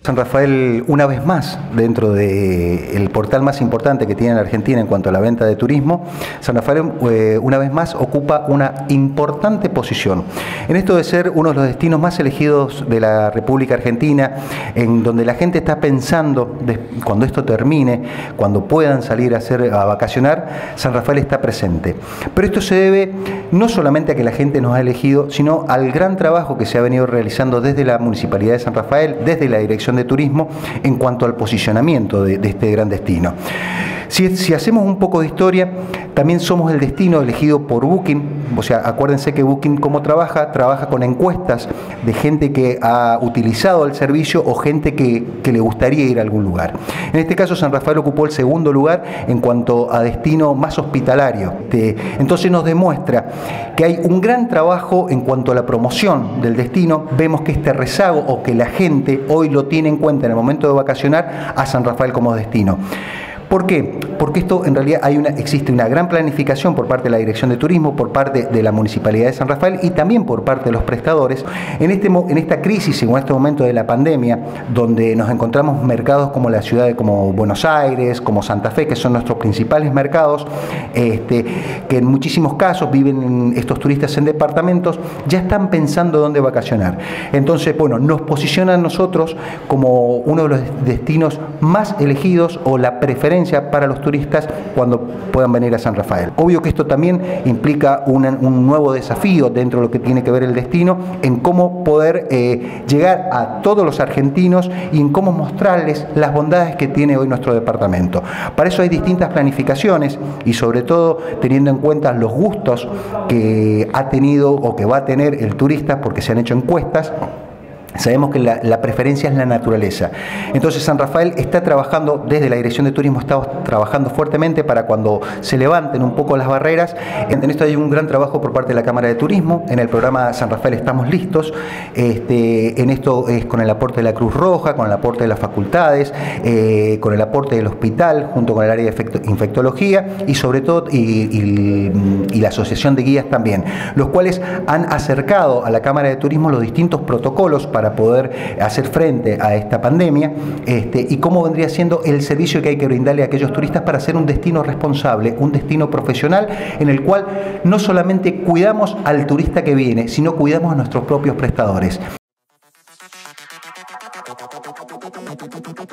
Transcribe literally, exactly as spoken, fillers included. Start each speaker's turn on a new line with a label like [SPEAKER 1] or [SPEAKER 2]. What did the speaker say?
[SPEAKER 1] San Rafael, una vez más, dentro del portal más importante que tiene la Argentina en cuanto a la venta de turismo, San Rafael, eh, una vez más, ocupa una importante posición. En esto de ser uno de los destinos más elegidos de la República Argentina, en donde la gente está pensando, de, cuando esto termine, cuando puedan salir a, hacer, a vacacionar, San Rafael está presente. Pero esto se debe no solamente a que la gente nos ha elegido, sino al gran trabajo que se ha venido realizando desde la Municipalidad de San Rafael, desde la Dirección de Turismo, en cuanto al posicionamiento de, de este gran destino. Si, si hacemos un poco de historia, también somos el destino elegido por Booking. O sea, acuérdense que Booking, ¿cómo trabaja? Trabaja con encuestas de gente que ha utilizado el servicio o gente que, que le gustaría ir a algún lugar. En este caso, San Rafael ocupó el segundo lugar en cuanto a destino más hospitalario. Entonces nos demuestra que hay un gran trabajo en cuanto a la promoción del destino. Vemos que este rezago o que la gente hoy lo tiene en cuenta en el momento de vacacionar a San Rafael como destino. ¿Por qué? Porque esto en realidad hay una, existe una gran planificación por parte de la Dirección de Turismo, por parte de la Municipalidad de San Rafael y también por parte de los prestadores. En, este, en esta crisis, en este momento de la pandemia, donde nos encontramos mercados como la ciudad de como Buenos Aires, como Santa Fe, que son nuestros principales mercados, este, que en muchísimos casos viven estos turistas en departamentos, ya están pensando dónde vacacionar. Entonces, bueno, nos posicionan nosotros como uno de los destinos más elegidos o la preferencia para los turistas cuando puedan venir a San Rafael. Obvio que esto también implica una, un nuevo desafío dentro de lo que tiene que ver el destino, en cómo poder eh, llegar a todos los argentinos y en cómo mostrarles las bondades que tiene hoy nuestro departamento. Para eso hay distintas planificaciones y sobre todo teniendo en cuenta los gustos que ha tenido o que va a tener el turista, porque se han hecho encuestas. Sabemos que la, la preferencia es la naturaleza. Entonces San Rafael está trabajando, desde la Dirección de Turismo estamos trabajando fuertemente para cuando se levanten un poco las barreras. En esto hay un gran trabajo por parte de la Cámara de Turismo. En el programa San Rafael estamos listos. Este, en esto es con el aporte de la Cruz Roja, con el aporte de las facultades, eh, con el aporte del hospital, junto con el área de infectología y sobre todo y, y, y la Asociación de Guías también, los cuales han acercado a la Cámara de Turismo los distintos protocolos para para poder hacer frente a esta pandemia este, y cómo vendría siendo el servicio que hay que brindarle a aquellos turistas para ser un destino responsable, un destino profesional en el cual no solamente cuidamos al turista que viene, sino cuidamos a nuestros propios prestadores.